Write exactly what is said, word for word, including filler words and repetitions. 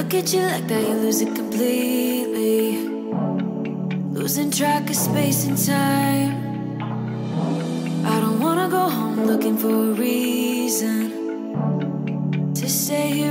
look at you like that, you lose it completely. Losing track of space and time. I don't wanna go home looking for a reason to stay